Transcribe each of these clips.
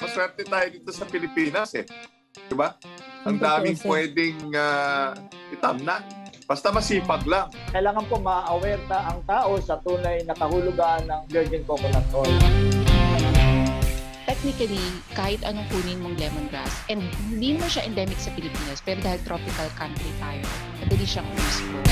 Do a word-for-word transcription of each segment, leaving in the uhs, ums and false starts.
Maswerte tayo dito sa Pilipinas eh. Diba? Ang daming pwedeng uh, itamnan. Basta masipag lang. Kailangan po ma-aware ta ang tao sa tunay na kahulugan ng virgin coconut oil. Technically, kahit anong kunin mong lemongrass, and hindi mo siya endemic sa Pilipinas, pero dahil tropical country tayo, madali siyang useful.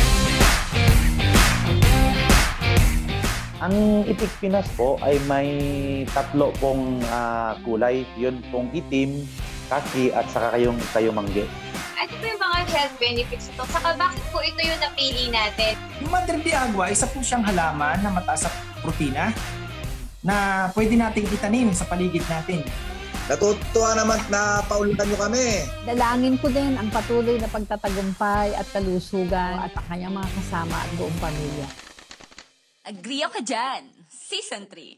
Ang Itik Pinas po ay may tatlo pong uh, kulay. Yun pong itim, kaki, at saka kayong kayumangge. Ano po yung mga health benefits ito? Saka bakit po ito yung napili natin? Yung Madre de Agua, isa po siyang halaman na mataas sa protina na pwede nating itanim sa paligid natin. Natutuwa naman na paulitan nyo kami. Dalangin ko din ang patuloy na pagtatagumpay at kalusugan at ang kanyang mga kasama at buong pamilya. Agree ka dyan. Season three.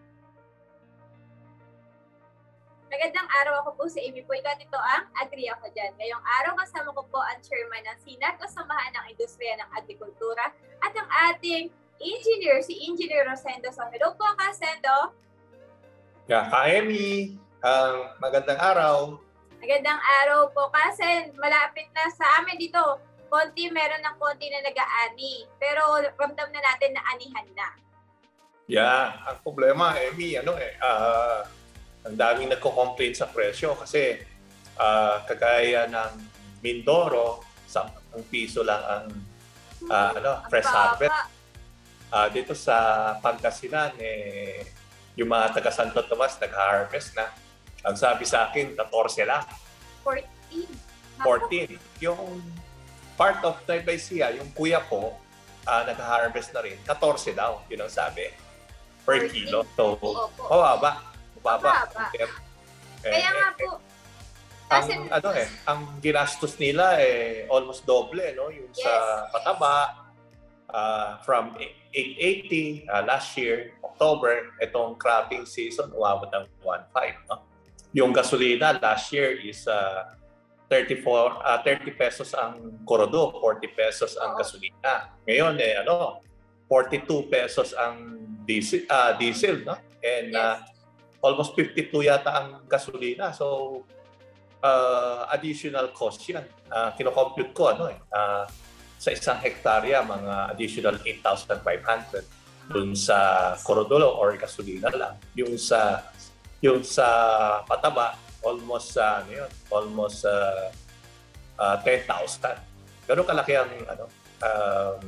Magandang araw, ako po si Amy po. Ikaw dito ang Agree Ako Dyan. Ngayong araw kasama ko po ang chairman ng SINAG o Samahan ng Industriya ng Agrikultura at ang ating engineer, si Engineer Rosendo. So, hello po, Kasendo. Yeah, ka-Amy. Uh, magandang araw. Magandang araw po. Kasi malapit na sa amin dito. Konti, meron ng konti na nag-aani. Pero ramdam na natin na anihan na. Yeah, ang problema, Amy, ano eh, uh, ang daming nagko-complain sa presyo kasi uh, kagaya ng Mindoro, sampung piso lang ang uh, ano, fresh harvest. Uh, dito sa Pangasinan, eh, yung mga taga Santo Tomas nag-harvest na. Ang sabi sa akin, fourteen lang. fourteen? fourteen. Yung part of Taybaysia, yung kuya ko, uh, nag-harvest na rin, fourteen daw, yun ang sabi, per fourteen kilo. So, mababa. Mababa. Eh, Kaya nga po, ang, ano eh, ang ginastos nila eh, almost doble, no? Yung yes. sa pataba, uh, from eight eighty uh, last year, October, itong cropping season, umabot ng one five. No? Yung gasolina last year is uh, thirty-four, uh, thirty pesos ang korodo, forty pesos ang gasolina. Ngayon, eh, ano, forty-two pesos ang diesel, uh, diesel no? And yes. uh, almost fifty-two yata ang gasolina. So, uh, additional cost yan. Uh, kino-compute ko, ano eh, uh, sa isang hektarya, mga additional eight thousand five hundred dun sa korodolo or gasolina lang. Yung sa, yung sa pataba, almost uh, ano yun, almost uh, uh, ten thousand. Pero kalaki ang ano, um,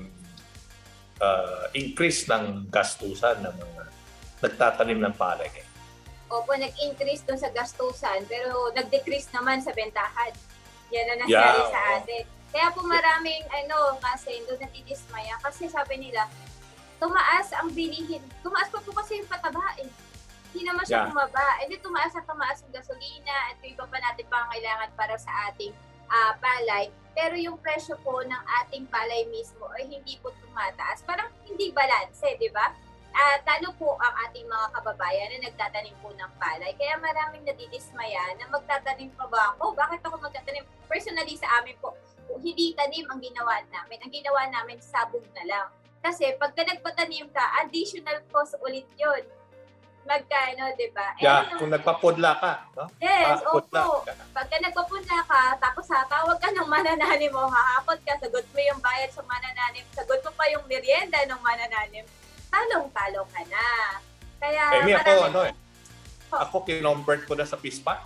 uh, increase ng gastusan ng mga nagtatanim ng palay. Opo, nag-increase doon sa gastusan, pero nag-decrease naman sa bentahan. Yan na nangyari yeah, sa atin. Kaya po maraming, ano, kasi doon natidismaya. Kasi sabi nila, tumaas ang bilihin. Tumaas pa po kasi yung pataba eh. Hindi naman siya yeah. bumaba. Hindi tumaas at tumaas yung gasolina at yung iba pa natin pangangailangan para sa ating uh, palay. Pero yung presyo po ng ating palay mismo ay hindi po tumataas. Parang hindi balance, eh, di ba? At lalo po ang ating mga kababayan na nagtatanim po ng palay. Kaya maraming nadidismaya na magtatanim pa ba ako? Bakit ako magtatanim? Personally sa amin po, hindi tanim ang ginawa namin. Ang ginawa namin, sabog na lang. Kasi pagka nagpatanim ka, additional cost ulit yun. Magkano, di ba? Yeah, eh, kung nagpapudla ka, no? Yes, ah, opo. Pagka nagpapudla ka, tapos hatawag ka ng manananim mo, hahapot ka, sagot mo yung bayad sa manananim, sagot mo pa yung merienda ng manananim, talong-talong ka na. Kaya, Amy, ako, ano eh, oh. ako kinomvert ko na sa Pispa.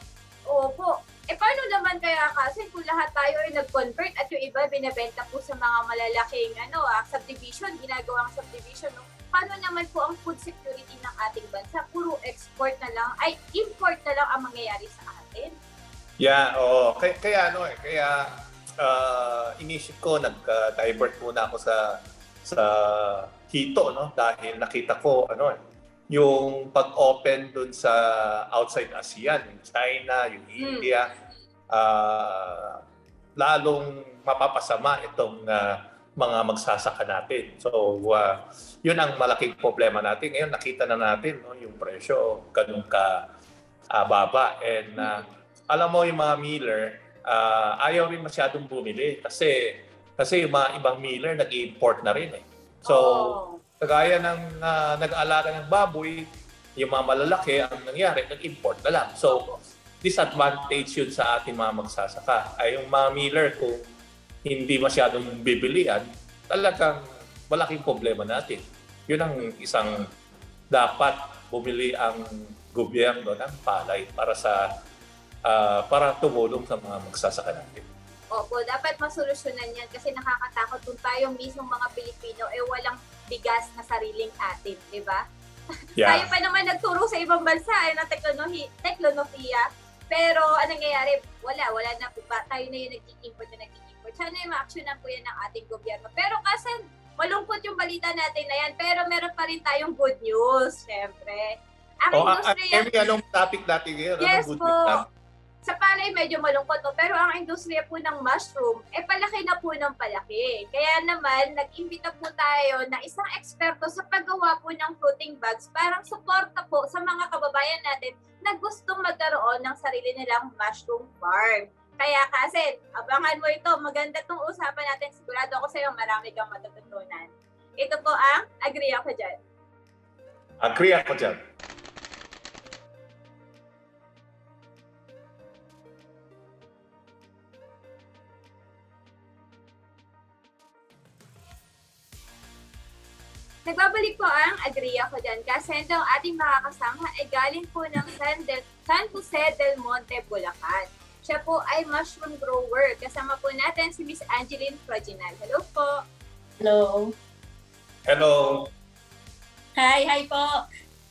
Opo. Eh, paano naman kaya kasi kung lahat tayo ay nag-convert at yung iba binibenta po sa mga malalaking ano, ah, subdivision, ginagawang subdivision, no? Paano naman po ang food security ng ating bansa? Puro export na lang, ay import na lang ang mangyayari sa atin. Yeah, oo. Kaya, kaya ano eh, kaya uh, inisip ko, nag-divert muna ako sa sa hito, no? Dahil nakita ko, ano eh, yung pag-open dun sa outside ASEAN, yung China, yung India, hmm. uh, lalong mapapasama itong uh, mga magsasaka natin. So, uh, yun ang malaking problema natin. Ngayon, nakita na natin no, yung presyo, ganun ka uh, baba. And uh, alam mo yung mga miller, uh, ayaw rin masyadong bumili kasi kasi yung mga ibang miller nag-import na rin eh. So, oh. kagaya ng uh, nag-aalaga ng baboy, yung mga malalaki, ang nangyari, nag-import na lang. So, disadvantage yun sa ating mga magsasaka. Ay yung mga miller, kung hindi masyadong bibilian, talagang malaking problema natin. Yun ang isang dapat bumili ang gobyerno ng palay para sa uh, para tumulong sa mga magsasaka natin. Opo, dapat masolusyonan yan kasi nakakatakot kung tayong mismong mga Pilipino eh walang bigas na sariling atin, di ba? Yeah. Tayo pa naman nagturo sa ibang bansa eh, ng teknolohi- teknolohiya, pero anong nangyayari? Wala, wala na po ba? Tayo na yung nag-i-import na nag-i-import. Sana yung ma-actionan po yan ng ating gobyerno. Pero kasi malungkot yung balita natin na yan, pero meron pa rin tayong good news, syempre. Ang oh, industriya... Amy, anong topic natin ngayon? Yes anong good po. News? Sa palay medyo malungkot, no? Pero ang industriya po ng mushroom, eh palaki na po ng palaki. Kaya naman, nag-imbita po tayo na isang eksperto sa paggawa po ng fruiting bags, parang suporta po sa mga kababayan natin na gustong magkaroon ng sarili nilang mushroom farm. Kaya kasi, abangan mo ito, maganda itong usapan natin. Sigurado ako sa'yo, marami kang matututunan. Ito po ang Agree Ako Dyan. Agree ako dyan. Nagbabalik po ang Agree Ako Dyan kasi ang ating makakasama ay galing po ng San, del, San Jose del Monte, Bulacan. Siya po ay mushroom grower. Kasama po natin si Miss Angeline Proginal. Hello po. Hello. Hello. Hi, hi po.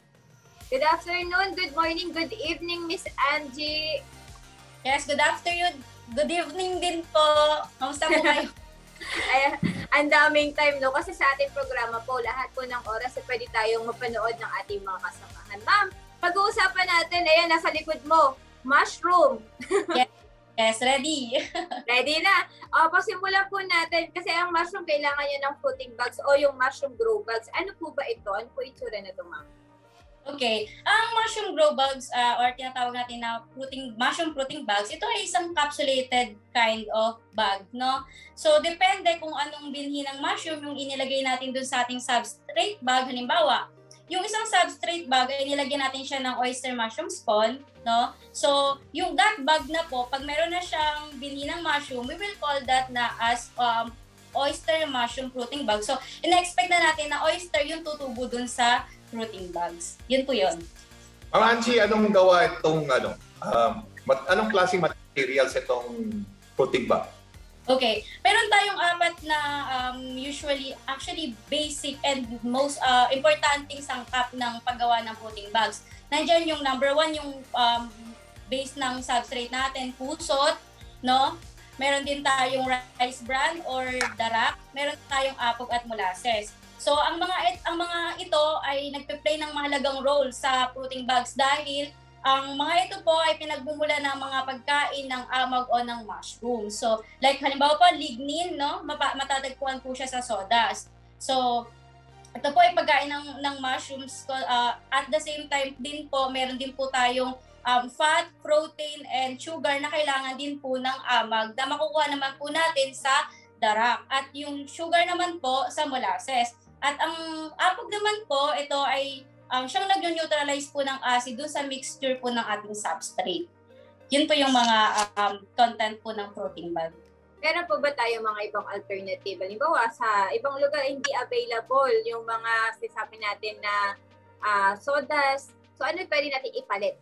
Good afternoon, good morning, good evening, Miss Angie. Yes, good afternoon. Good evening din po. Kamusta po kayo? Ay, ang daming time, no? Kasi sa ating programa po, lahat po ng oras ay pwede tayong mapanood ng ating mga kasamahan. Ma'am, pag-uusapan natin, ayan, nasa likod mo, mushroom. Yes, yes, ready. Ready na. O, pasimulan po natin, kasi ang mushroom, kailangan niya ng fruiting bags o yung mushroom grow bags. Ano po ba ito? Ano po itsura na ito, ma'am? Okay. Ang mushroom grow bags uh, or tinatawag natin na fruiting, mushroom fruiting bags, ito ay isang capsulated kind of bag, no? So, depende kung anong binhi ng mushroom yung inilagay natin dun sa ating substrate bag. Halimbawa, yung isang substrate bag ay nilagyan natin siya ng oyster mushroom spawn, no? So, yung that bag na po, pag meron na siyang binhi ng mushroom, we will call that na as um, oyster mushroom fruiting bag. So, ina-expect na natin na oyster yung tutubo dun sa fruiting bags. Yun po yun. Ang Angie, anong gawa itong, ano, um, mat- anong klaseng materials itong fruiting bag? Okay. Meron tayong apat na um, usually, actually basic and most uh, importanteng sangkap ng paggawa ng fruiting bags. Nandiyan yung number one, yung um, base ng substrate natin, pusot, no? Meron din tayong rice bran or darak. Meron tayong apog at molasses. So ang mga ang mga ito ay nagpe-play ng mahalagang role sa fruiting bags dahil ang mga ito po ay pinagbumula ng mga pagkain ng amag o ng mushroom. So like halimbawa po lignin, no, matatagpuan po siya sa sawdust. So ito po ay pagkain ng ng mushrooms. Uh, at the same time din po meron din po tayong um, fat, protein and sugar na kailangan din po ng amag na makukuha naman po natin sa darak at yung sugar naman po sa molasses. At ang apog naman po, ito ay um, siyang nag-neutralize po ng acid dun sa mixture po ng ating substrate. Yun po yung mga um, content po ng fruiting bag. Meron po ba tayo mga ibang alternative? Halimbawa, sa ibang lugar hindi available yung mga sinasabi natin na uh, sodas. So ano pwede natin ipalit?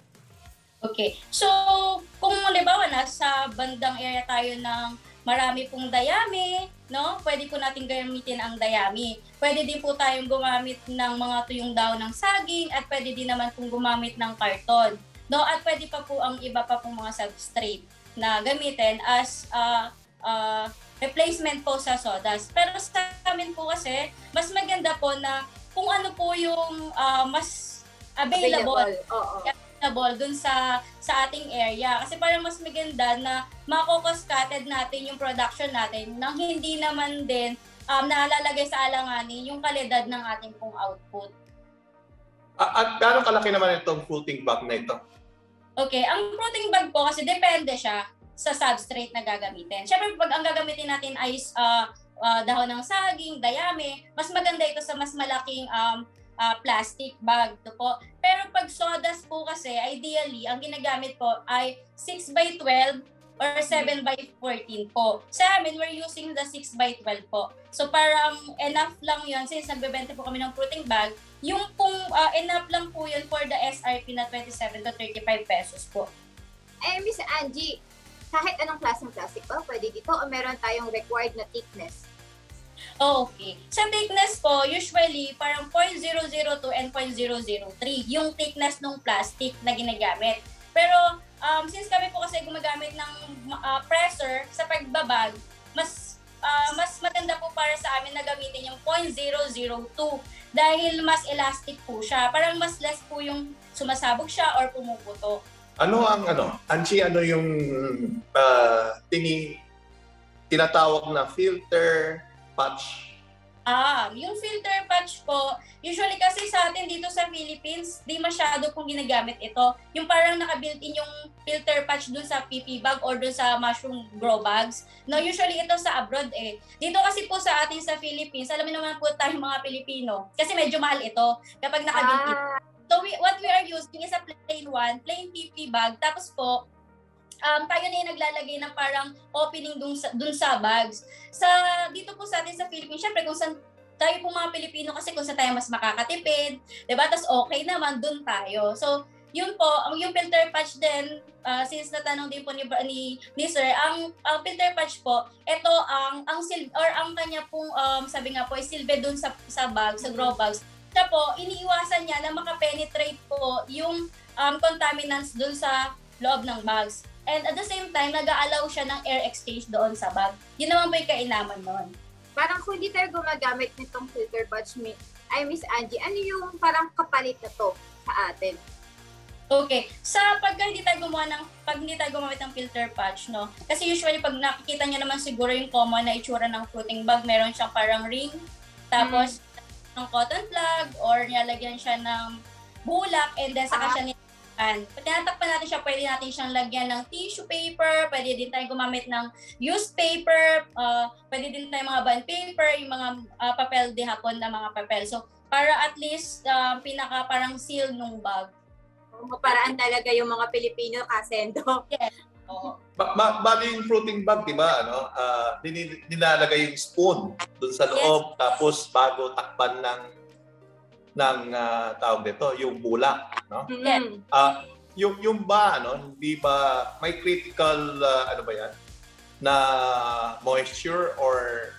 Okay. So kung halimbawa na sa bandang area tayo ng marami pong dayami, no? Pwede po natin gamitin ang dayami. Pwede din po tayong gumamit ng mga tuyong daon ng saging at pwede din naman pong gumamit ng karton. No? At pwede pa po ang iba pa pong mga substrate na gamitin as uh, uh, replacement po sa sodas. Pero sa amin po kasi, mas maganda po na kung ano po yung uh, mas available. available. Oo. available dun sa sa ating area. Kasi parang mas maganda na mako-cost-cutted natin yung production natin nang hindi naman din um, nalalagay sa alanganin yung kalidad ng ating pong output. At, at gano'ng kalaki naman itong fruiting bag na ito? Okay, ang fruiting bag po kasi depende siya sa substrate na gagamitin. Siyempre, pag ang gagamitin natin ay uh, uh, dahon ng saging, dayami, mas maganda ito sa mas malaking um, uh, plastic bag. No po. Pero pag sodas po kasi, ideally, ang ginagamit po ay six by twelve or seven by fourteen po. Sa amin, we're using the six by twelve po. So parang enough lang yun, since nagbebenta po kami ng fruiting bag, yung pong uh, enough lang po yun for the S R P na twenty-seven to thirty-five pesos po. Eh, Miss Angie, kahit anong klaseng plastic ba pwede dito o meron tayong required na thickness? Oh, okay. Sa thickness po, usually parang zero point zero zero two and zero point zero zero three yung thickness ng plastic na ginagamit. Pero um, since kami po kasi gumagamit ng uh, pressure sa pagbabag, mas uh, mas maganda po para sa amin na gamitin yung zero point zero zero two dahil mas elastic po siya. Parang mas less po yung sumasabog siya or pumuputo. Ano ang ano? Anchi, ano yung uh, tini tinatawag na filter patch? Ah, yung filter patch po, usually kasi sa atin dito sa Philippines, di masyado pong ginagamit ito. Yung parang naka-built-in yung filter patch dun sa P P bag or dun sa mushroom grow bags. No, usually ito sa abroad eh. Dito kasi po sa atin sa Philippines, alam mo naman po tayong mga Pilipino, kasi medyo mahal ito kapag naka-built-in. Ah. So we, what we are using is a plain one, plain P P bag. Tapos po, um, tayo na yung naglalagay ng parang opening dun sa, dun sa bags. Sa, dito po sa atin sa Philippines, syempre kung saan tayo po mga Pilipino kasi kung saan tayo mas makakatipid, diba? Tapos okay naman, dun tayo. So, yun po, yung filter patch din, uh, since natanong din po ni, ni, ni Sir, ang, ang filter patch po, ito ang, ang sil, or ang kanya pong, um, sabi nga po, silbe dun sa, sa bag, sa grow bags. Siya po, iniiwasan niya na makapenetrate po yung um, contaminants dun sa loob ng bags. And at the same time, nag-a-allow siya ng air exchange doon sa bag. Yun naman po yung kainaman nun. Parang kung hindi tayo gumagamit nitong filter patch, ay Miss Angie, ano yung parang kapalit na to sa atin? Okay. Sa pag hindi tayo gumawa ng, pag hindi tayo gumamit ng filter patch, no? Kasi usually pag nakikita niyo naman siguro yung common na itsura ng fruiting bag, meron siyang parang ring, tapos hmm. ng cotton plug or nilalagyan siya ng bulak and then saka ah. siya nilagyan. Pag tinatakpan natin siya, pwede natin siyang lagyan ng tissue paper, pwede din tayo gumamit ng used paper, uh, pwede din tayo mga bond paper, yung mga uh, papel de hapon na mga papel. So, para at least uh, pinaka parang seal nung bag. Maparaan talaga yung mga Pilipino kasendo. Yes. Oo. Ba- ma- bali yung fruiting bag, di ba? Ano? Uh, nilalagay yung spoon dun sa loob, yes. Tapos bago takpan ng ng uh, tawag dito, yung bulak, no? Yes. Uh, yung yung ba ano, hindi ba may critical uh, ano ba yan? Na moisture or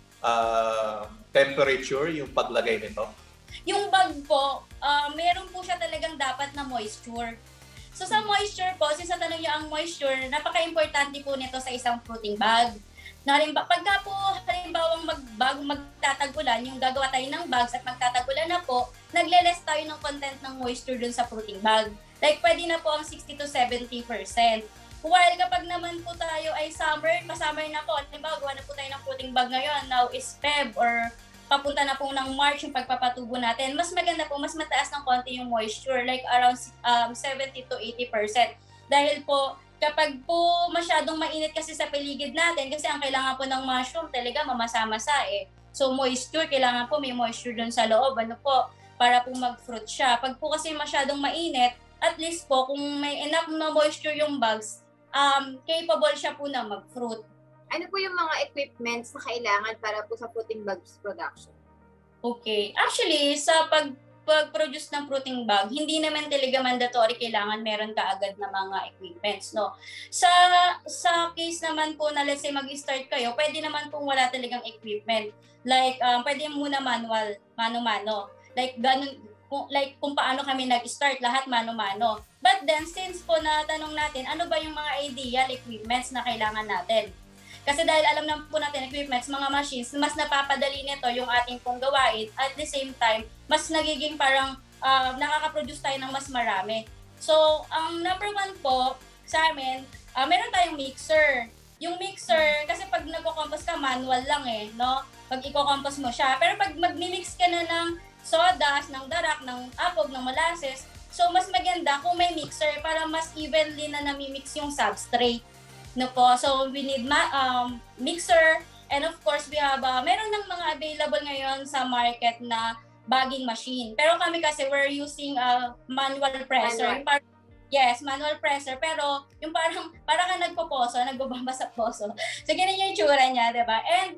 uh, temperature yung paglagay nito? Yung bag po, uh, meron po siya talagang dapat na moisture. So sa moisture po, since natanong niyo ang moisture, napaka-importante po nito sa isang fruiting bag. Narimba, pagka po halimbawang mag, bago magtatagulan, yung gagawa tayo ng bags at magtatagulan na po, nagle-less tayo ng content ng moisture dun sa fruiting bag. Like pwede na po ang sixty to seventy percent. While kapag naman po tayo ay summer, masummer na po, halimbawa gawa na po tayo ng fruiting bag ngayon, now is Feb or papunta na po ng March yung pagpapatubo natin, mas maganda po, mas mataas ng konti yung moisture, like around um, seventy to eighty percent. Dahil po, kapag po masyadong mainit kasi sa paligid natin, kasi ang kailangan po ng mushroom talaga mamasa-masa eh. So moisture, kailangan po may moisture dun sa loob, ano po, para po mag-fruit siya. Pag po kasi masyadong mainit, at least po kung may enough na moisture yung bags, um, capable siya po na mag-fruit. Ano po yung mga equipments na kailangan para po sa fruiting bags production? Okay. Actually, sa pag pag-produce ng fruiting bag, hindi naman talaga mandatory kailangan meron ka agad na mga equipments, no? Sa sa case naman po na let's say mag-start kayo, pwede naman pong wala talagang equipment. Like, um, pwede muna manual, mano-mano. Like, ganun, kung, like kung paano kami nag-start, lahat mano-mano. But then, since po natanong natin, ano ba yung mga ideal equipments na kailangan natin? Kasi dahil alam na po natin equipments, mga machines, mas napapadali nito yung ating pong gawain. At the same time, mas nagiging parang uh, nakaka-produce tayo ng mas marami. So, ang number one po sa amin, uh, meron tayong mixer. Yung mixer, kasi pag nagko-compost ka, manual lang eh, no? Pag i-compost mo siya. Pero pag mag-mix ka na ng sodas, ng darak, ng apog, ng molasses, so mas maganda kung may mixer para mas evenly na nami-mix yung substrate. No po. So, we need ma- um, mixer and of course, we have, uh, meron ng mga available ngayon sa market na bagging machine. Pero kami kasi we're using a manual presser. Manual. Yes, manual presser. Pero yung parang, parang ka nagpo-poso, nagbabamba sa poso. So, ganun yung tsura niya, diba? And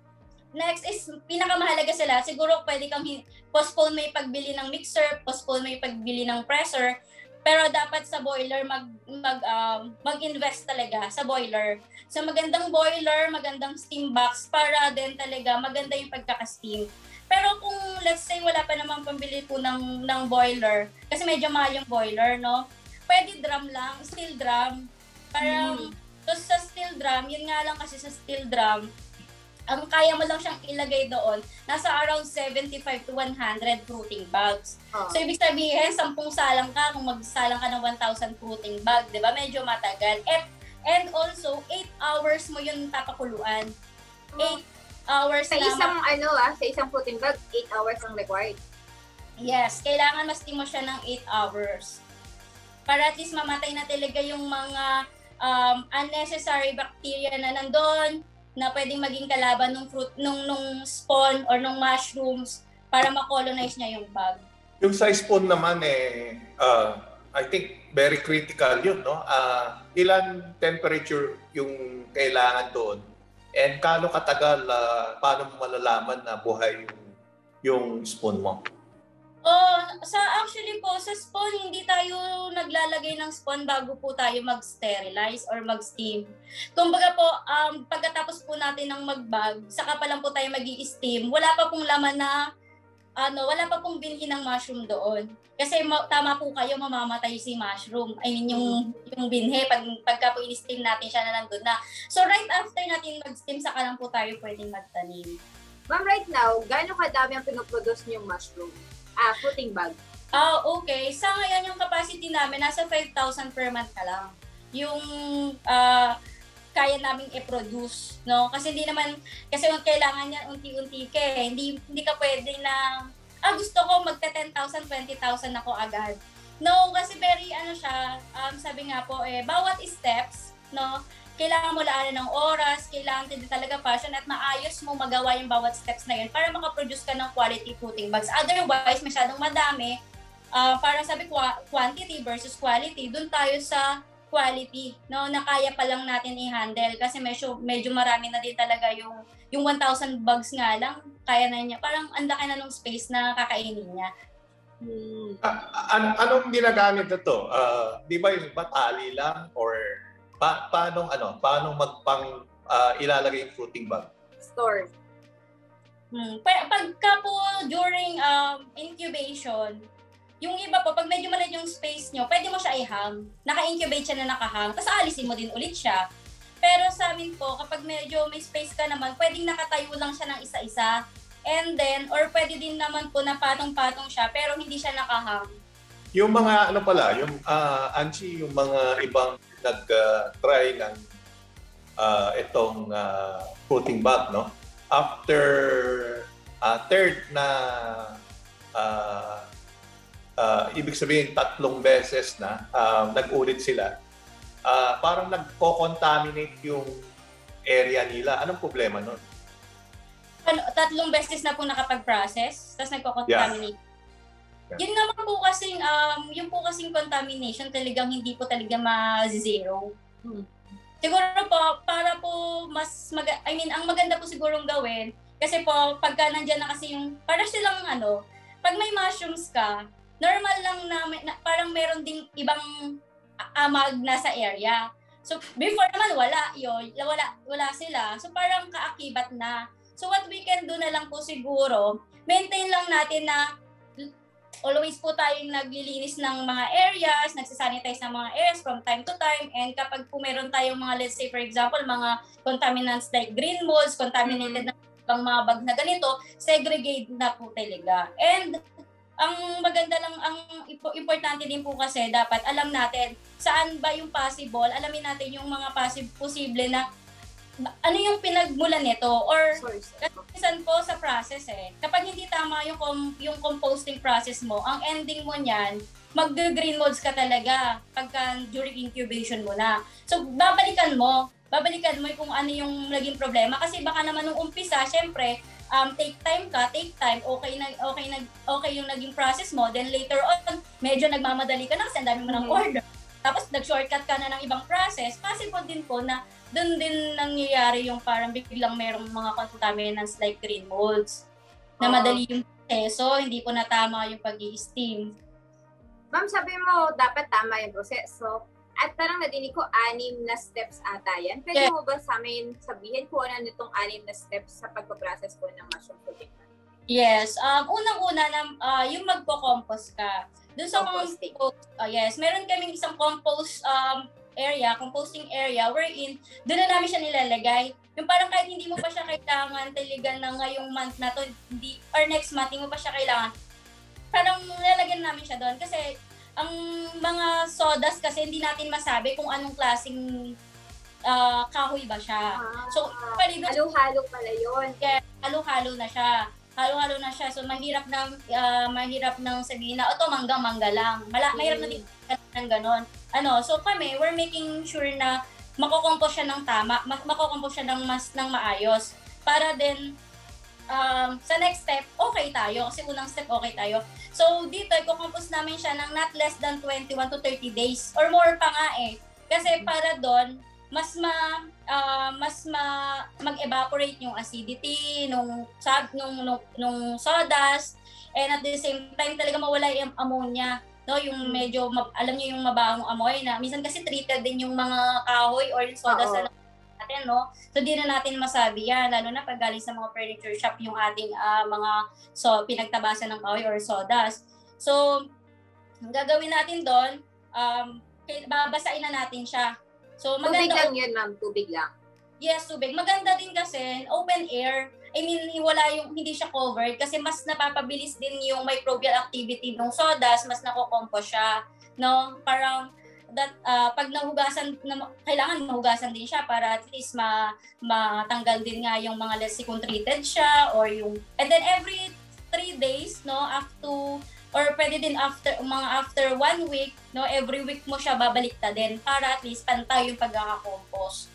next is, pinakamahalaga sa lahat, siguro pwede kang postpone mo yung pagbili ng mixer, postpone mo yung pagbili ng presser, pero dapat sa boiler, mag, mag, um, mag-invest talaga sa boiler. So magandang boiler, magandang steam box, para din talaga maganda yung pagkaka-steam. Pero kung let's say wala pa namang pambili po ng, ng boiler, kasi medyo mahal yung boiler, no? Pwede drum lang, steel drum. Parang, mm. so sa steel drum, yun nga lang kasi sa steel drum, ang kaya mo lang siyang ilagay doon, nasa around seventy-five to one hundred fruiting bags. Oh. So, ibig sabihin, sampung salang ka, kung magsalang ka ng one thousand fruiting bag, di ba? Medyo matagal. And, and also, eight hours mo yung tapakuluan. eight oh. hours sa isang, na, ano ah, sa isang fruiting bag, eight hours ang required. Yes, kailangan ma-steam mo siya ng eight hours. Para at least mamatay na talaga yung mga um, unnecessary bacteria na nandun, na pwedeng maging kalaban ng fruit nung nung spawn or nung mushrooms para ma-colonize niya yung bag. Yung sa spawn naman eh uh, I think very critical yun, no? Uh, ilan temperature yung kailangan doon? And kaano katagal uh, paano mo malalaman na buhay yung yung spawn mo? Oh, sa actually po sa spawn hindi tayo naglalagay ng spawn bago po tayo mag-sterilize or mag-steam. Kumbaga po um pagkatapos po natin ng mag-bag, saka pa lang po tayo magi-steam. Wala pa pong laman na ano, wala pa pong binhi ng mushroom doon. Kasi ma- tama po kayo, mamamatay si mushroom. I mean yung yung binhi pag pagka po i-steam natin siya na nandoon na. So right after natin mag-steam, saka lang po tayo pwedeng magtanim. Ma'am, right now, gaano kadami ang pinoproduce niyong mushroom? Ah, fruiting bag. Ah, okay. Sa ngayon, yung capacity namin, nasa five thousand per month ka lang. Yung uh, kaya naming i-produce, no? Kasi hindi naman, kasi kailangan niya unti-unti ka eh. Hindi, hindi ka pwede na, ah, gusto ko magka ten thousand, twenty thousand ako agad. No, kasi very, ano siya, um, sabi nga po, eh, bawat steps, no? Kailangan mo laanan ng oras, kailangan din talaga passion at maayos mo magawa yung bawat steps na yun para makaproduce ka ng quality fruiting bags. Otherwise, masyadong madami. Uh, para sabi ko, quantity versus quality, dun tayo sa quality, no, na kaya pa lang natin i-handle kasi medyo, medyo marami na din talaga yung, yung one thousand bags nga lang, kaya na niya. Parang ang laki na ng space na kakainin niya. Hmm. Ah, an- anong ginagamit na to? Uh, di ba yung batali lang or Pa- paano ano, paano magpang uh, ilalagay yung fruiting bag? Store. Hmm. Pagka po during um, incubation, yung iba po, pag medyo maliit yung space nyo, pwede mo siya i-hang. Naka-incubate siya na nakahang, tapos aalisin mo din ulit siya. Pero sa amin po, kapag medyo may space ka naman, pwedeng nakatayo lang siya ng isa-isa. And then, or pwede din naman po na patong-patong siya, pero hindi siya nakahang. Yung mga ano pala, yung uh, Angie, yung mga ibang nag-try uh, ng uh, itong uh, fruiting bag, no? After uh, third na uh, uh, ibig sabihin tatlong beses na uh, nag-ulit sila, uh, parang nagko-contaminate yung area nila. Anong problema nun? Ano, tatlong beses na po nakapag-process, tapos nagko-contaminate. Yeah. Yun naman po kasing, um, yung po kasing contamination talagang hindi po talaga ma-zero. Hmm. Siguro po, para po mas, mag- I mean, ang maganda po sigurong gawin, kasi po, pagka nandyan na kasi yung, para silang ano, pag may mushrooms ka, normal lang na, na parang meron ding ibang amag na sa area. So, before naman wala yun, wala, wala sila. So, parang kaakibat na. So, what we can do na lang po siguro, maintain lang natin na always po tayong naglilinis ng mga areas, nagsasanitize ng mga areas from time to time, and kapag po meron tayong mga, let's say for example, mga contaminants like green molds, contaminated na ibang mga bag na ganito, segregate na po talaga. And ang maganda lang, ang importante din po kasi dapat alam natin saan ba yung possible, alamin natin yung mga possible, posible na ano yung pinagmulan nito or kasi po sa process eh. Kapag hindi tama yung com- yung composting process mo, ang ending mo niyan, mag-green molds ka talaga pagka during incubation mo na. So babalikan mo, babalikan mo kung ano yung naging problema kasi baka naman nung umpisa, syempre, um, take time ka, take time, okay na okay na okay yung naging process mo, then later on medyo nagmamadali ka na kasi ang dami mo ng Mhm. order. Tapos nag-shortcut ka na ng ibang process, possible din po na doon din nangyayari yung parang biglang merong mga contaminants like green molds na Oo. madali yung proseso, hindi po natama yung pag-i-steam. Ma'am, sabi mo, dapat tama yung proseso. At parang nadinig ko, anim na steps ata yan. Pwede Yeah. mo ba sa amin sabihin kung ano nitong anim na steps sa pagpaprocess po ng mushroom pudding? Yes, um, unang-una na uh, yung magpo-compost ka. Doon sa Composting. compost, uh, yes, meron kaming isang compost um, area, composting area, wherein doon na namin siya nilalagay. Yung parang kahit hindi mo pa siya kailangan taligan na ngayong month na to, hindi, or next month, hindi mo pa siya kailangan. Parang nilalagyan namin siya doon kasi ang mga sodas kasi hindi natin masabi kung anong klaseng uh, kahoy ba siya. Ah, So, pwede doon, halo-halo pala yun. yeah, halo-halo na siya. Halo-halo na siya. So, mahirap nang uh, mahirap nang sabihin na, ito, mangga-mangga lang. Mala, mahirap na din ng ganon. Ano, so kami, we're making sure na makokompose siya ng tama, ma- makokompose siya ng mas ng maayos. Para din, um, sa next step, okay tayo. Kasi unang step, okay tayo. So, dito, i-compose namin siya ng not less than twenty-one to thirty days. Or more pa nga eh. Kasi para doon, mas ma uh, mas ma mag-evaporate yung acidity nung sab nung nung, nung sawdust, and at the same time talaga mawala yung ammonia, no, yung medyo ma- alam niyo yung mabahong amoy na minsan kasi treated din yung mga kahoy or yung sawdust na natin, no, so di na natin masabi yan, lalo na pag galing sa mga furniture shop yung ating uh, mga so pinagtabasan ng kahoy or sawdust. So ang gagawin natin doon, um babasain na natin siya. So, Tubig maganda, lang yun, ma'am. Tubig lang. Yes, tubig. Maganda din kasi open air. I mean, wala yung, hindi siya covered kasi mas napapabilis din yung microbial activity ng sawdust, mas nako-compost siya. No? Parang, that, uh, pag nahugasan, na, kailangan mahugasan din siya para at least ma, matanggal din nga yung mga let's say kung treated siya or yung, and then every three days, no, after or pwede din after mga after one week, no, every week mo siya babalik din para at least pantay yung pagkaka-compost.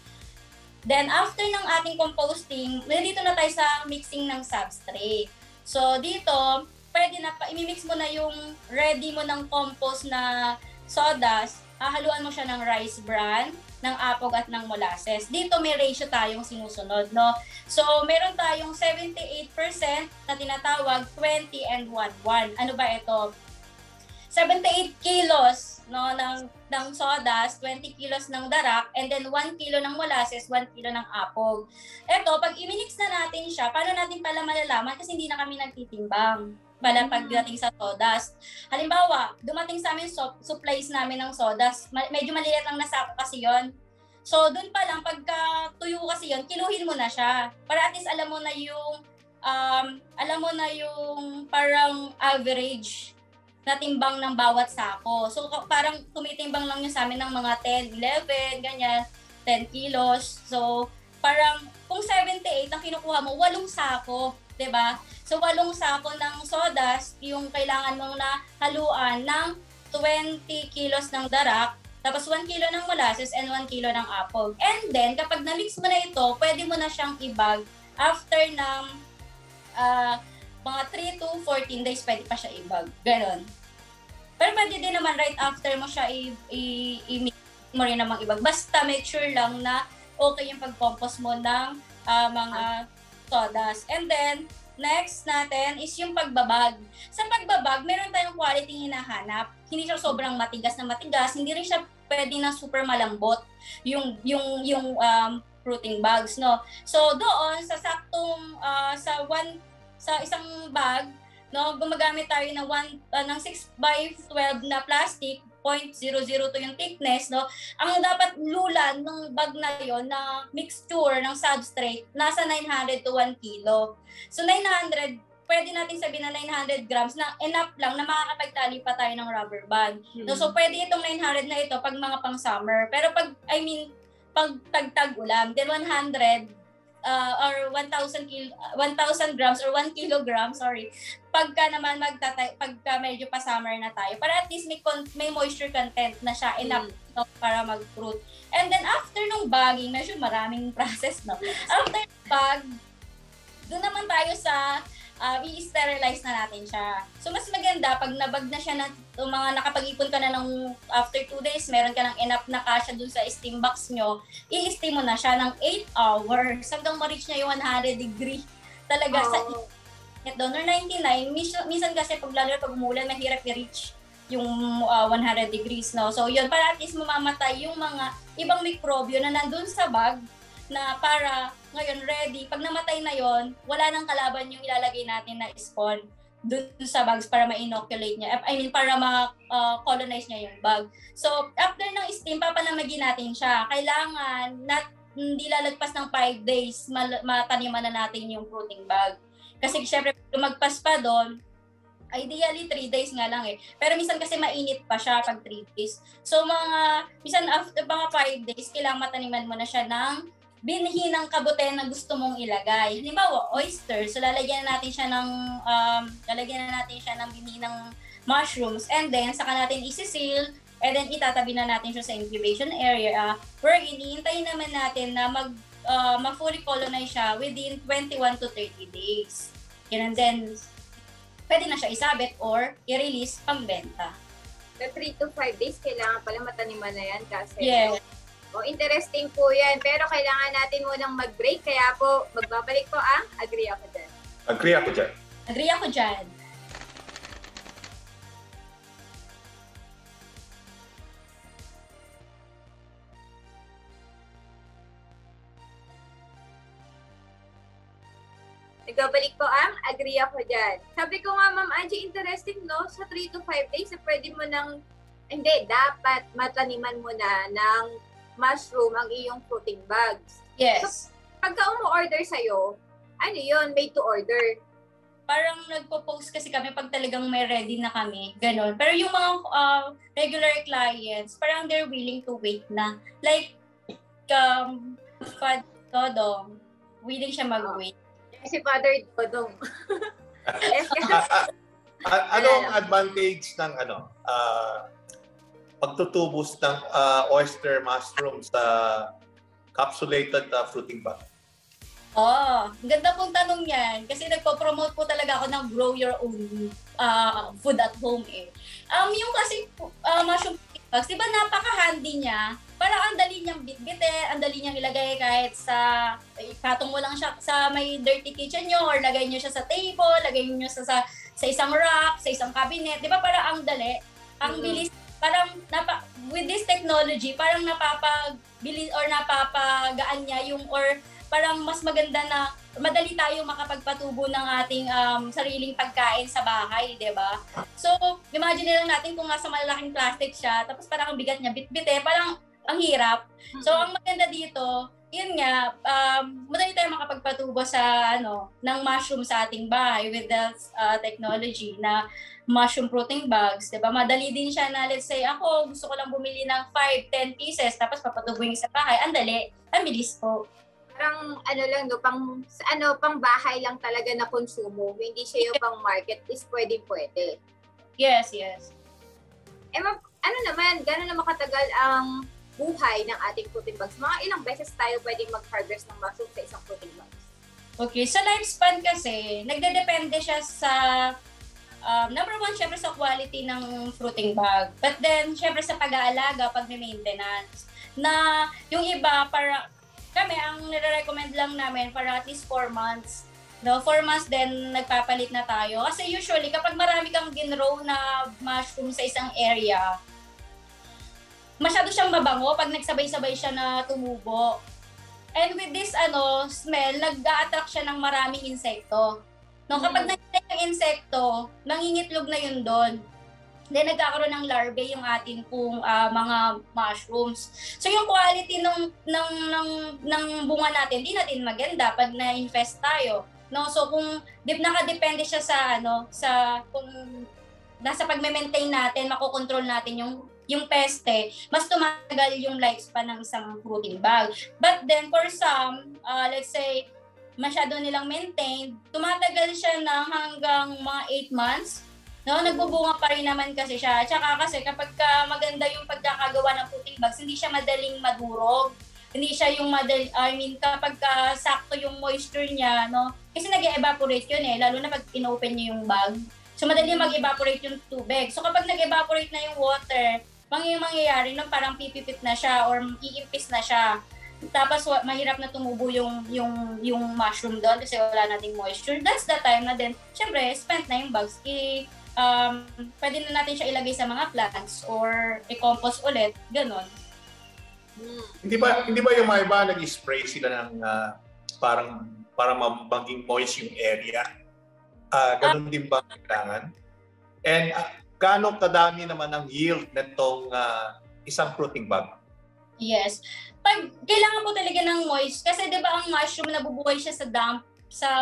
Then after ng ating composting, dito na tayo sa mixing ng substrate. So dito, pwede na pa i-mix mo na yung ready mo ng compost na sawdust, hahaluan mo siya ng rice bran, ng apog at ng molasses. Dito may ratio tayong sinusunod, no? So, meron tayong seventy-eight percent na tinatawag twenty and one one. Ano ba ito? seventy-eight kilos, no, ng ng sawdust, twenty kilos ng darak, and then one kilo ng molasses, one kilo ng apog. Ito, pag i-mix na natin siya, paano natin pala malalaman? Kasi hindi na kami nagtitimbang pala pagdating sa sawdust. Halimbawa, dumating sa amin so, supplies namin ng sawdust. Ma- medyo maliit lang na sako kasi yon. So, dun pa lang, pagka tuyo kasi yon, kiluhin mo na siya. Para at least alam mo na yung, um, alam mo na yung parang average na timbang ng bawat sako. So, parang tumitimbang lang yun sa amin ng mga ten, eleven, ganyan, ten kilos. So, parang kung seventy-eight ang kinukuha mo, walong sako, 'di ba? So, walong sako ng sawdust, yung kailangan mong na haluan ng twenty kilos ng darak, tapos one kilo ng molasses and one kilo ng apog. And then, kapag na-mix mo na ito, pwede mo na siyang ibag after ng uh, mga three to fourteen days, pwede pa siya ibag. Ganon. Pero pwede din naman right after mo siya i-mix mo rin namang ibag. Basta make sure lang na okay yung pag-compost mo ng uh, mga sawdust. And then, next natin is yung pagbabag. Sa pagbabag, meron tayong quality hinahanap. Hindi siya sobrang matigas na matigas, hindi rin siya pwede na super malambot yung yung yung um, fruiting bags, no. So doon sa saktong uh, sa one sa isang bag, no, gumagamit tayo ng one uh, ng six by twelve na plastic, zero point zero zero to yung thickness, no. Ang dapat lulan ng bag na yon na mixture ng substrate nasa nine hundred to one kilo. So nine hundred, pwede natin sabihin na nine hundred grams na enough lang na makakapagtali pa tayo ng rubber band. Hmm. No, so pwede itong nine hundred na ito pag mga pang summer. Pero pag I mean pag tagtag ulam, then one hundred uh, or one thousand kilo, one thousand grams or one kilogram, sorry. Pagka naman magtatay, pagka medyo pa summer na tayo, para at least may con- may moisture content na siya enough mm. no, para mag-fruit. And then after nung bagging, medyo maraming process, no. After bag, doon naman tayo sa uh, i-sterilize na natin siya. So mas maganda pag nabag na siya ng mga nakapag-ipon ka na ng after two days, meron ka ng enough na kasya dun sa steam box nyo, i-steam mo na siya ng eight hours hanggang ma-reach niya yung one hundred degree talaga oh. sa doon. Or ninety-nine, minsan, minsan kasi pag lalo pag umulan, mahirap i-reach yung uh, one hundred degrees, no? So yun, para at least mamamatay yung mga ibang mikrobyo na nandun sa bag na para ngayon ready. Pag namatay na yon, wala nang kalaban yung ilalagay natin na spawn dun sa bags para ma-inoculate niya. I mean, para ma-colonize uh, niya yung bag. So, after ng steam, papanamagin natin siya. Kailangan na hindi lalagpas ng five days, mataniman na natin yung fruiting bag. Kasi syempre, lumagpas pa doon, ideally three days nga lang eh. Pero minsan kasi mainit pa siya pag three days. So, mga, minsan after mga five days, kailangan mataniman mo na siya ng binhi ng kabute na gusto mong ilagay. Halimbawa, oyster. So, lalagyan na natin siya ng, um, lalagyan na natin siya ng binhi ng mushrooms. And then, saka natin isi-seal. And then, itatabi na natin siya sa incubation area. Wherein, iintayin naman natin na mag, uh, mag-fully colonize siya within twenty-one to thirty days. Yan, and then, pwede na siya isabit or i-release pambenta. Sa three to five days, kailangan pala mataniman na yan kasi. Yes. Oh, interesting po yan. Pero kailangan natin munang mag-break. Kaya po, magbabalik po ang Agree Ako Dyan. Agree ako dyan. Agree ako dyan. Nagbabalik po ang Agree Ako Dyan. Sabi ko nga, Ma'am Angie, interesting, no? Sa three to five days, pwede mo nang, hindi, dapat mataniman mo na ng mushroom ang iyong fruiting bags. Yes. So, pagka umu-order sa'yo, ano yun, made to order? Parang nagpo-post kasi kami pag talagang may ready na kami, ganon. Pero yung mga uh, regular clients, parang they're willing to wait na. Like, um, Father Dodong, willing siya mag-wait. Si Father Dodong. Anong advantage ng ano, uh, pagtutubos ng uh, oyster mushroom sa capsulated uh, fruiting bag? Oh, ganda pong tanong yan. Kasi nagpo-promote po talaga ako ng grow your own uh, food at home eh. Um, yung kasi uh, mushroom bags, di ba napaka-handy niya? Parang ang dali niyang bitbitin, ang dali niyang ilagay kahit sa, ikatong mo lang siya sa may dirty kitchen nyo or lagay niyo siya sa table, lagay niyo siya sa, sa isang rack, sa isang cabinet. Di ba parang ang dali? Ang bilis. Parang napa, with this technology, parang napapabilis or napapagaan niya yung or parang mas maganda na madali tayo makapagpatubo ng ating um, sariling pagkain sa bahay, di ba? So, imagine lang natin kung nasa malaking plastic siya, tapos parang ang bigat niya, bit-bit eh, parang ang hirap. So, ang maganda dito, yun nga, um, madali tayo makapagpatubo sa, ano, ng mushroom sa ating bahay with the uh, technology na mushroom fruiting bags, di ba? Madali din siya na, let's say, ako, gusto ko lang bumili ng five, ten pieces, tapos papatubuhin sa bahay. Ang dali, ang bilis po. Parang ano lang no, pang ano pang bahay lang talaga na konsumo, hindi siya yung pang market, is pwedeng pwede. Yes, yes. Eh ma- ano naman, gano'n na makatagal ang buhay ng ating fruiting bags? Mga ilang beses tayo pwedeng mag-harvest ng mushroom sa isang fruiting bags? Okay, sa lifespan kasi, nagdedepende siya sa um, number one, syempre sa quality ng fruiting bag. But then, syempre sa pag-aalaga, pag-maintenance. Na yung iba, para kami, ang nire-recommend lang namin para at least four months. No, four months din nagpapalit na tayo. Kasi usually, kapag marami kang ginrow na mushroom sa isang area, masyado siyang mabango pag nagsabay-sabay siya na tumubo. And with this ano smell, nag-a-attract siya ng maraming insekto. No, kapag mm. nakita yung insekto, nangingitlog na yun doon. Then nagkakaroon ng larvae yung ating pong uh, mga mushrooms. So yung quality ng ng ng ng bunga natin, di natin maganda pag na-infest tayo. No, so kung dip nakadepende siya sa ano, sa kung nasa pagme-maintain natin, makokontrol natin yung yung peste, mas tumagal yung lifespan ng isang fruiting bag. But then for some, uh, let's say masyado nilang maintained, tumatagal siya ng hanggang mga eight months. No, nagbubunga pa rin naman kasi siya. Tsaka kasi kapag ka maganda yung pagkakagawa ng fruiting bags, hindi siya madaling madurog. hindi siya yung madali, I mean, kapag uh, sakto yung moisture niya, no? Kasi nag-evaporate yun eh, lalo na pag in-open niyo yung bag. So, madali mag-evaporate yung tubig. So, kapag nag-evaporate na yung water, mangyayari mangyayari nung parang pipipit na siya or iimpis na siya. Tapos mahirap na tumubo yung yung yung mushroom doon kasi wala nating moisture. That's the time na din, syempre, spent na yung bugs. I, um, pwede na natin siya ilagay sa mga plants or i-compost ulit, ganon. Hmm. Hindi ba hindi ba yung mga iba nag-spray sila ng uh, parang para maging moist yung area? Uh, ganon uh, din ba kailangan? And uh, gaano kadami naman ang yield nitong uh, isang fruiting bag? Yes. Pag kailangan po talaga ng moist kasi 'di ba ang mushroom nabubuhay siya sa damp, sa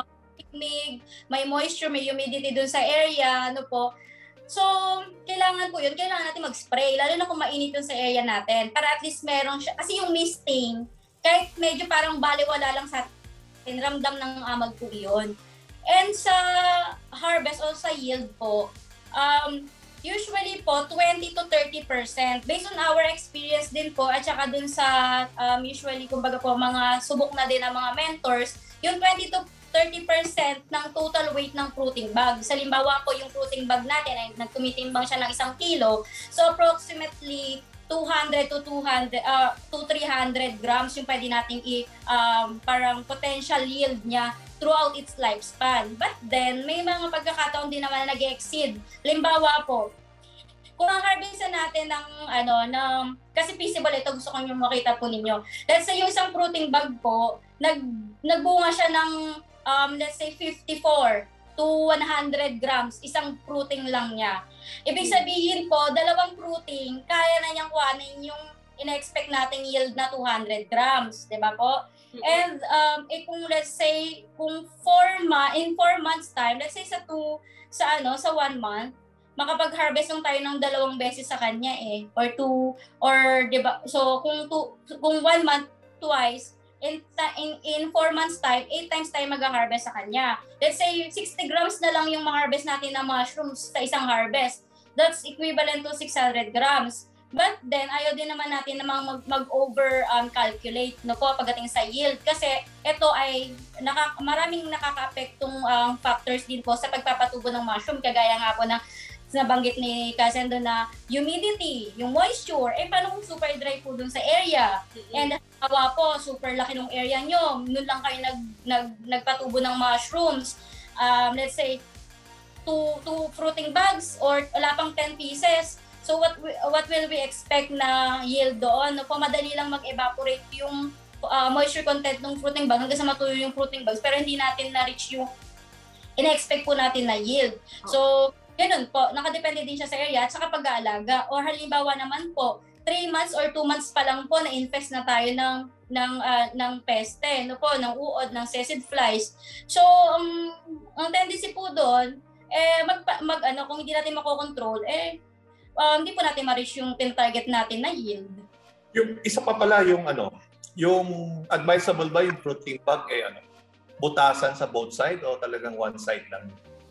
picnic, may moisture, may humidity doon sa area, ano po. So, kailangan po 'yun, kailangan natin mag-spray lalo na kung mainit 'yun sa area natin para at least meron siya kasi yung misting kahit medyo parang baliwala lang sa atin, ramdam ng amag po 'yun. And sa harvest o sa yield po, um usually po, twenty to thirty percent. Based on our experience din po, at saka dun sa, um, usually, kumbaga po, mga subok na din ng mga mentors, yung twenty to thirty percent ng total weight ng fruiting bag. Sa limbawa po, yung fruiting bag natin ay nagtumitimbang siya ng isang kilo. So, approximately two hundred to two hundred, uh, to three hundred grams yung pwede nating i, um, parang potential yield niya throughout its lifespan. But then, may mga pagkakataon din naman na nag-exceed. Limbawa po, kung ang harvestan natin ng, ano, ng, kasi feasible ito, gusto ko nyo makita po ninyo. Let's say yung isang fruiting bag po, nag, nagbunga siya ng, um, let's say, fifty-four to one hundred grams, isang fruiting lang niya. Ibig sabihin po, dalawang fruiting, kaya na niyang kuhanin yung ina-expect nating yield na two hundred grams, di ba po? And um, eh, kung let's say, kung four ma in four months time, let's say sa two, sa ano, sa one month, makapag-harvest lang tayo ng dalawang beses sa kanya eh, or two, or diba, so kung two, kung one month, twice, in, in, in four months time, eight times tayo mag-harvest sa kanya. Let's say, sixty grams na lang yung ma-harvest natin ng mushrooms sa isang harvest. That's equivalent to six hundred grams. But then, ayaw din naman natin namang mag, mag-over um, calculate no po pagdating sa yield kasi ito ay naka, maraming nakaka-apektong um, factors din po sa pagpapatubo ng mushroom kagaya nga po ng nabanggit ni Kasendo na humidity, yung moisture, eh paano kung super dry po dun sa area? Mm-hmm. And hawa po, super laki ng area nyo, nun lang kayo nag, nag, nagpatubo ng mushrooms. Um, let's say, two, two fruiting bags or wala pang ten pieces. So what we, what will we expect na yield doon? No po, madali lang mag-evaporate yung uh, moisture content ng fruiting bag hanggang sa matuyo yung fruiting bags pero hindi natin na-reach yung ina-expect po natin na yield. So, ganun po, nakadepende din siya sa area at saka pag-aalaga. Or halimbawa naman po, three months or two months pa lang po na-infest na tayo ng ng uh, ng peste, no po, ng uod, ng sessid flies. So, um, ang tendency po doon, eh, mag, mag ano, kung hindi natin makokontrol, eh, Um, hindi po natin ma-reach yung tin-target natin na yield. Yung isa pa pala yung ano, yung advisable ba yung fruiting bag eh ano, butasan sa both side o talagang one side lang?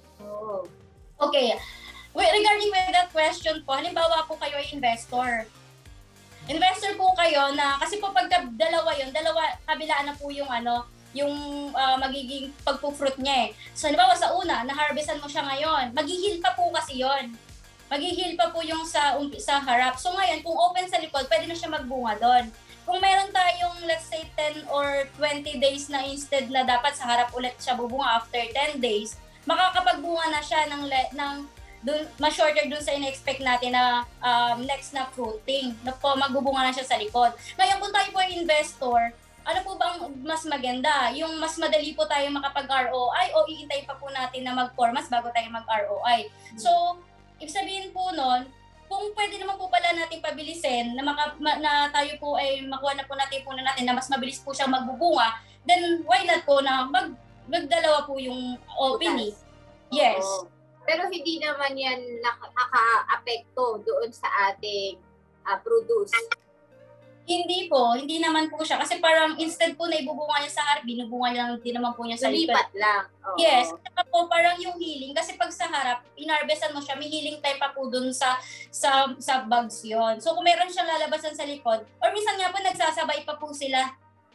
Oh. Okay. Wait, regarding with that question po, halimbawa po kayo ay investor. Investor po kayo na kasi po pagka dalawa yun, dalawa kabilaan na po yung ano, yung uh, magiging pagpo-fruit niya eh. So halimbawa sa una, na-harvestan mo siya ngayon, maghihil pa po kasi yon. Maghihil pa po yung sa, um, sa harap. So ngayon, kung open sa likod, pwede na siya magbunga doon. Kung meron tayong, let's say, ten or twenty days na instead na dapat sa harap ulit siya bubunga after ten days, makakapagbunga na siya ng, ng dun, ma-shorter dun sa in-expect natin na um, next na fruiting. Na po, magbubunga na siya sa likod. Ngayon, kung tayo po ay investor, ano po bang mas maganda? Yung mas madali po tayo makapag-R O I o iintay pa po natin na mag-formas bago tayo mag-R O I? So, ibig sabihin po nun, kung pwede naman po pala natin pabilisin na, maka, ma, na tayo po ay makuha na po natin po na natin na mas mabilis po siyang magbubunga, then why not po na mag, magdalawa po yung opening? Yes. Oo. Pero hindi naman yan naka-apekto doon sa ating uh, produce. Hindi po, hindi naman po siya. Kasi parang instead po na ibubunga niya sa harap, binubunga niya lang din naman po niya sa likod. Lumipat lang. Oo. Yes. Saka po parang yung healing, kasi pag sa harap, inarbesan mo siya, may healing time pa po dun sa sa sa bugs yon. So kung meron siyang lalabasan sa likod, or minsan nga po nagsasabay pa po sila,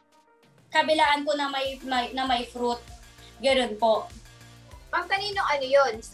kabilaan po na may, may, na may fruit. Ganun po. Ma'am, kaninong ano yun? Sa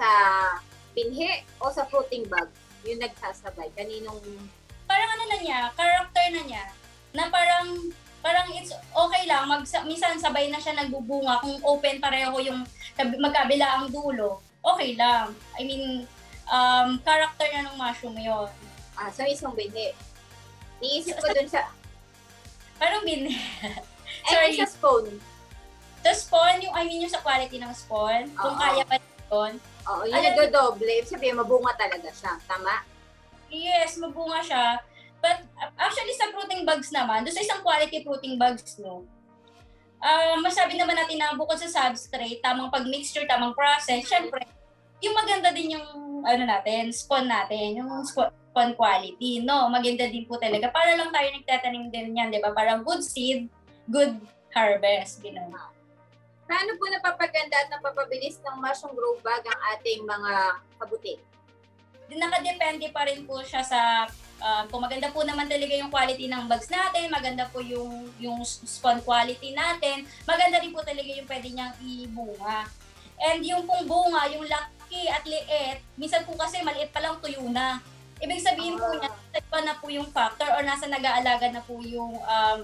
binhi o sa fruiting bag? Yung nagsasabay? Kaninong... Parang ano na niya, character na niya, na parang parang it's okay lang, mag, minsan sabay na siya nagbubunga, kung open pareho yung magkabila ang dulo, okay lang. I mean, um, character na ng mushroom yun. Ah, so isang binhi. Iisip ko dun sa... Parang binhi. Sorry. Sa spawn. Sa spawn, yung, I mean yung sa quality ng spawn, kung Oo. kaya pa yun. Oo, yung nagdodoble, sabihin mabunga talaga siya. Tama? Yes, mabunga siya. But actually sa fruiting bugs naman, doon sa isang quality fruiting bugs, no, uh, masabi naman natin na bukod sa substrate, tamang pagmixture, tamang process, syempre, yung maganda din yung ano natin, spawn natin, yung spawn quality, no, maganda din po talaga. Para lang tayo nagtatanim din yan, di ba? Parang good seed, good harvest, gano'n. Paano po napapaganda at napapabilis ng mushroom grow bag ang ating mga kabuti? Nakadepende pa rin po siya sa uh, kung maganda po naman talaga yung quality ng bags natin, maganda po yung yung spawn quality natin, maganda rin po talaga yung pwede niyang ibunga. And yung pong bunga, yung laki at liit, minsan po kasi maliit pa lang tuyo na. Ibig sabihin po niya, nasa pa na po yung factor or nasa nag-aalaga na po yung um,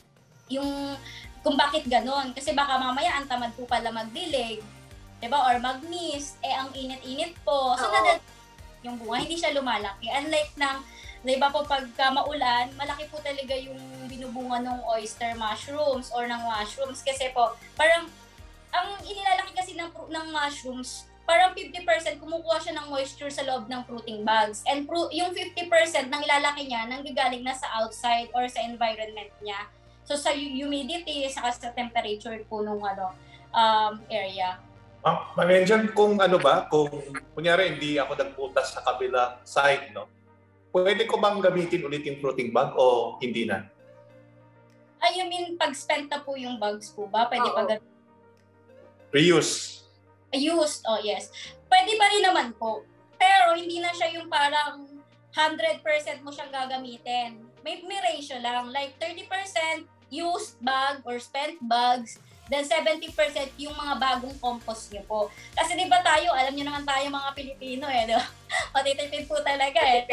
yung kung bakit ganon. Kasi baka mamaya ang tamad po pala magdilig, diba? Or mag-mist, eh ang init-init po. So, nadal- yung bunga, hindi siya lumalaki. Unlike ng, diba po, pagka maulan, malaki po talaga yung binubunga ng oyster mushrooms or ng mushrooms. Kasi po, parang, ang inilalaki kasi ng, ng mushrooms, parang fifty percent kumukuha siya ng moisture sa loob ng fruiting bags. And pro, yung fifty percent ng ilalaki niya, nanggagaling na sa outside or sa environment niya. So, sa humidity, saka sa temperature po nung ano, um, area. Ah, Ma'am, kung ano ba, kung kunyari hindi ako nagbutas sa kabilang side, no? Pwede ko bang gamitin ulit yung fruiting bag o hindi na? Ay, you mean pag spent na po yung bags po ba? Pwede pa gamitin? Reuse. Used, oh yes. Pwede pa rin naman po. Pero hindi na siya yung parang one hundred percent mo siyang gagamitin. May, may ratio lang. Like thirty percent used bag or spent bags, then seventy percent yung mga bagong compost nyo po. Kasi di ba tayo, alam nyo naman tayo mga Pilipino eh, di ba? Patitipid po talaga eh.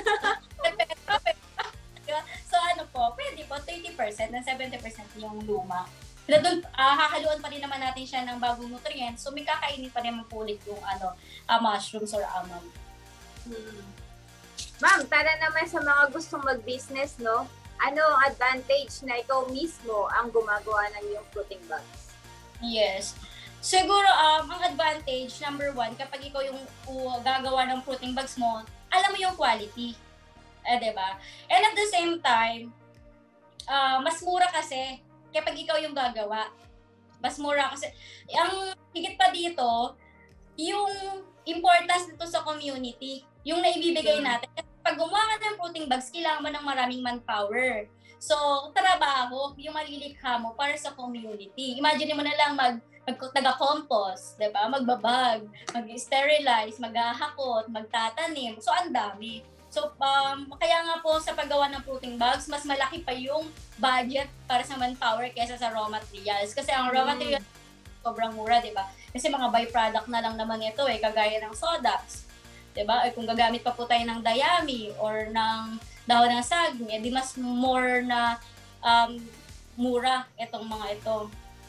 So ano po, pwede po thirty percent and seventy percent yung luma. Pero doon, uh, hahaluan pa rin naman natin siya ng bagong nutrients, so may kakainin pa rin mapulit yung ano, uh, mushrooms or almond. Hmm. Ma'am, tara naman sa mga gustong mag-business, no? Ano ang advantage na ikaw mismo ang gumagawa ng iyong fruiting bags? Yes. Siguro, um, ang advantage, number one, kapag ikaw yung uh, gagawa ng fruiting bags mo, alam mo yung quality. Eh, diba? And at the same time, uh, mas mura kasi kapag ikaw yung gagawa. Mas mura kasi. Ang higit pa dito, yung importance nito sa community, yung naibibigay natin. Pag gumawa ka ng fruiting bags, kailangan mo ng maraming manpower. So, trabaho, yung malilikha mo para sa community. Imagine mo na lang mag, mag taga-compost, diba? Magbabag, mag-sterilize, maghahakot, magtatanim. So, ang dami. So, um, kaya nga po sa paggawa ng fruiting bags, mas malaki pa yung budget para sa manpower kaysa sa raw materials. Kasi ang raw materials, sobrang mura, diba? Kasi mga byproduct na lang naman ito eh, kagaya ng sawdust. Diba? Eh, kung gagamit pa po tayo ng dayami or ng dahon ng saging, eh di mas more na um, mura itong mga ito.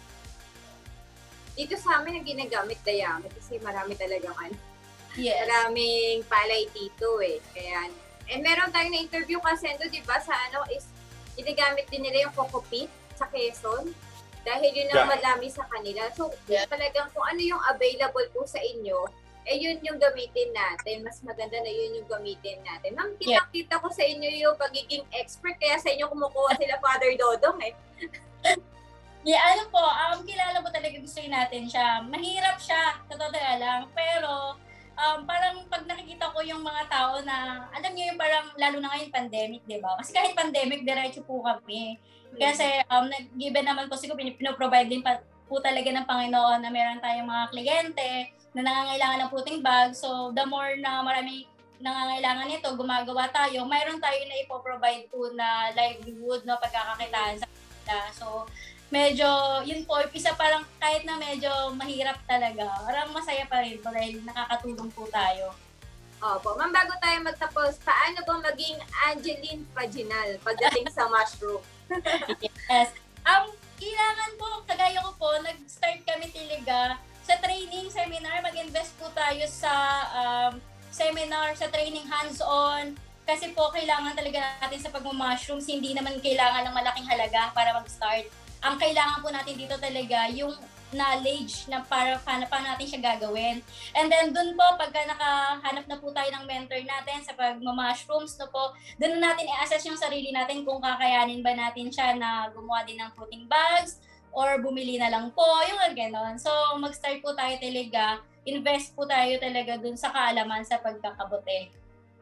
Dito sa amin ang ginagamit dayami kasi marami talagang ano. Yes. Maraming palay dito eh. Kaya, eh meron tayong na-interview kasi ito, di ba, sa ano is, ginagamit din nila yung coco peat sa Quezon. Dahil yun ang yeah. madami sa kanila. So, yeah. talagang kung ano yung available po sa inyo, eh yun yung gamitin natin. Mas maganda na yun yung gamitin natin. Ma'am, kita-kita ko sa inyo yung pagiging expert, kaya sa inyo kumukuha sila Father Dodong eh. Yeah, ano po, um, kilala po talaga gusto natin siya. Mahirap siya, totoo lang. Pero, um, parang pag nakikita ko yung mga tao na, alam niyo yung parang, lalo na ngayon pandemic, di ba? Kasi kahit pandemic, diretso po kami. Kasi um, given naman po siguro, pinoprovide din pa, po talaga ng Panginoon na meron tayong mga kliyente na nangangailangan ng puting bag. So, the more na marami nangangailangan nito, gumagawa tayo, mayroon tayo na ipoprovide po na livelihood, no, pagkakakitaan sa kanila. So, medyo, yun po, isa parang kahit na medyo mahirap talaga, parang masaya pa rin po dahil nakakatulong po tayo. Opo. Ma'am, bago tayo magtapos, paano po maging Angeline Paginal pagdating sa mushroom? Yes. Um, kailangan po, kagaya ko po, nag-start kami talaga sa training, seminar, mag-invest po tayo sa um, seminar, sa training hands-on. Kasi po, kailangan talaga natin sa pag-mushrooms, hindi naman kailangan ng malaking halaga para mag-start. Ang kailangan po natin dito talaga, yung knowledge na para paano pa natin siya gagawin. And then dun po, pagka nakahanap na po tayo ng mentor natin sa pag-mushrooms, no po, dun na natin i-assess yung sarili natin kung kakayanin ba natin siya na gumawa din ng fruiting bags or bumili na lang po, yung gano'n. So, mag-start po tayo talaga, invest po tayo talaga dun sa kaalaman sa pagkakabote.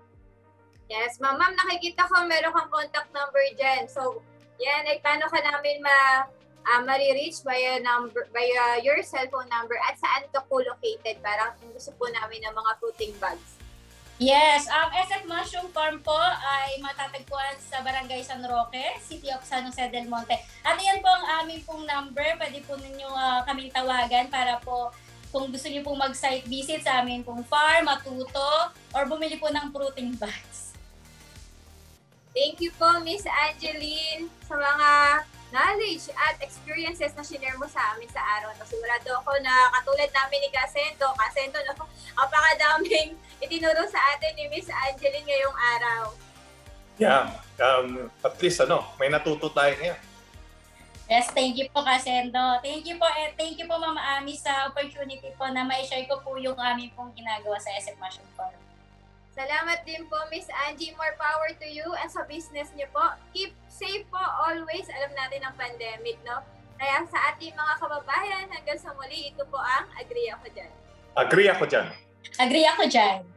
Yes, ma'am. Ma'am, nakikita ko meron kang contact number dyan. So, yan, ay paano ka namin ma Uh, marireach via, number, via your cellphone number at saan ka po located para kung gusto po namin ng mga fruiting bags? Yes, um, S F Mushroom Farm po ay matatagpuan sa Barangay San Roque, City of San Jose del Monte. At yan po ang aming pong number, pwede po ninyo uh, kaming tawagan para po kung gusto niyo pong mag-site visit sa amin pong farm, matuto, or bumili po ng fruiting bags. Thank you po, Miss Angeline, sa mga knowledge at experiences na share mo sa amin sa araw. Sigurado ako na katulad namin ni Kasento, Kasento, no, apakadaming itinuro sa atin ni Miss Angeline ngayong araw. Yeah, um, at least ano, may natuto tayo ngayon. Yes, thank you po, Kasento. Thank you po, and thank you po, Mama Ami, sa opportunity po na ma-share ko po yung aming pong ginagawa sa S F Mushroom Farm. Salamat din po, Miss Angie. More power to you and sa business niyo po. Keep safe po always. Alam natin ang pandemic, no? Kaya sa ating mga kababayan, hanggang sa muli, ito po ang Agree Ako Dyan. Agree ako dyan. Agree ako dyan.